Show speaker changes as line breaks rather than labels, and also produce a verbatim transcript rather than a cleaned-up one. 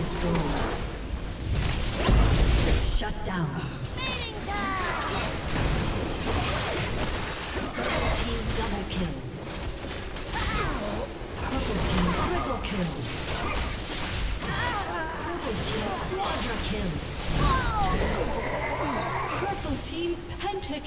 destroyed. Shut down. Team double kill. Purple team triple kill. Purple team quadra kill. Purple team penta